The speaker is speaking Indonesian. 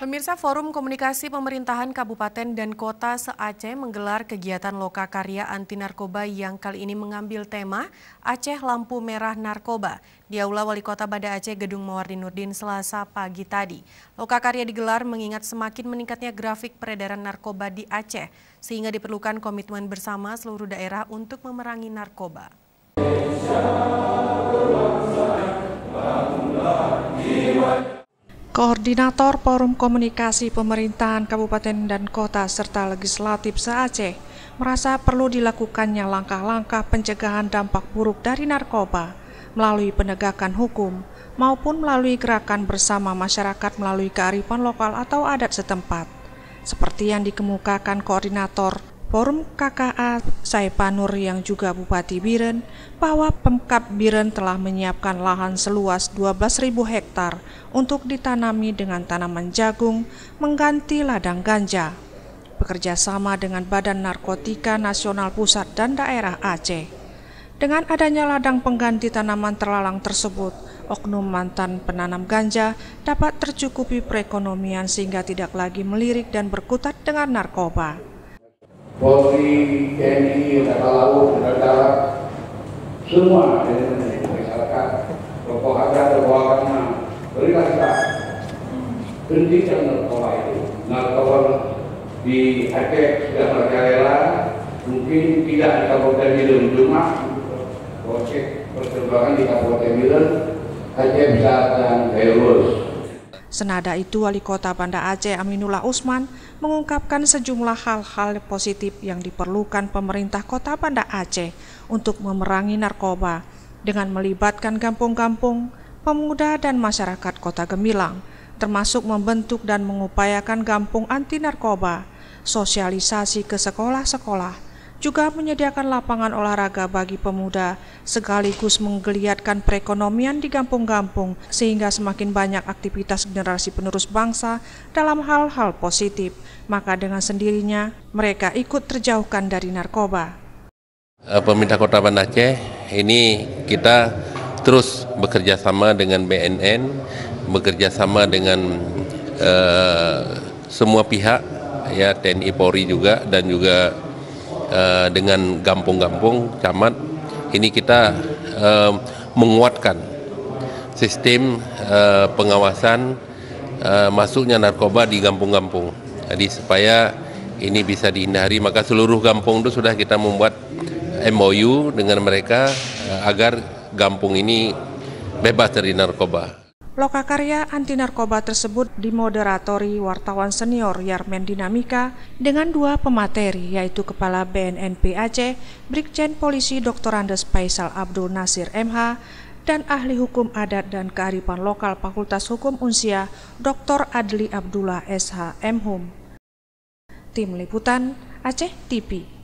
Pemirsa, Forum Komunikasi Pemerintahan Kabupaten dan Kota se-Aceh menggelar kegiatan lokakarya anti narkoba yang kali ini mengambil tema Aceh Lampu Merah Narkoba di Aula Wali Kota Banda Aceh Gedung Mawardi Nurdin Selasa pagi tadi. Lokakarya digelar mengingat semakin meningkatnya grafik peredaran narkoba di Aceh, sehingga diperlukan komitmen bersama seluruh daerah untuk memerangi narkoba. Koordinator Forum Komunikasi Pemerintahan Kabupaten dan Kota serta Legislatif se-Aceh merasa perlu dilakukannya langkah-langkah pencegahan dampak buruk dari narkoba melalui penegakan hukum maupun melalui gerakan bersama masyarakat melalui kearifan lokal atau adat setempat. Seperti yang dikemukakan Koordinator Forum KKA Saipanur yang juga Bupati Biren, bahwa Pemkab Biren telah menyiapkan lahan seluas 12.000 hektar untuk ditanami dengan tanaman jagung mengganti ladang ganja. Bekerja sama dengan Badan Narkotika Nasional Pusat dan Daerah Aceh. Dengan adanya ladang pengganti tanaman terlarang tersebut, oknum mantan penanam ganja dapat tercukupi perekonomian sehingga tidak lagi melirik dan berkutat dengan narkoba. Polri, TNI, Angkatan Laut, Darat, semua elemen masyarakat, tokoh adat, tokoh agama, berilah kita hentikan narkoba itu. Narkoba di Aceh sudah merajalela, mungkin tidak di Kabupaten Biren, cuma proses perkembangan di Kabupaten Biren, Aceh bisa dan lurus. Senada itu, Wali Kota Banda Aceh Aminullah Usman mengungkapkan sejumlah hal-hal positif yang diperlukan pemerintah Kota Banda Aceh untuk memerangi narkoba dengan melibatkan kampung-kampung, pemuda dan masyarakat Kota Gemilang, termasuk membentuk dan mengupayakan kampung anti narkoba, sosialisasi ke sekolah-sekolah, juga menyediakan lapangan olahraga bagi pemuda, sekaligus menggeliatkan perekonomian di kampung-kampung sehingga semakin banyak aktivitas generasi penerus bangsa dalam hal-hal positif, maka dengan sendirinya mereka ikut terjauhkan dari narkoba. Pemerintah Kota Banda Aceh ini kita terus bekerja sama dengan BNN, bekerja sama dengan semua pihak, ya TNI Polri juga, dan juga dengan kampung-kampung, camat, ini kita menguatkan sistem pengawasan masuknya narkoba di kampung-kampung. Jadi supaya ini bisa dihindari, maka seluruh kampung itu sudah kita membuat MOU dengan mereka agar kampung ini bebas dari narkoba. Lokakarya anti narkoba tersebut dimoderatori wartawan senior Yarmen Dinamika dengan dua pemateri, yaitu Kepala BNNP Aceh, Brigjen Polisi Dr. Andes Faisal Abdul Nasir MH, dan Ahli Hukum Adat dan Kearifan Lokal Fakultas Hukum Unsia, Dr. Adli Abdullah SH MHum. Tim Liputan Aceh TV.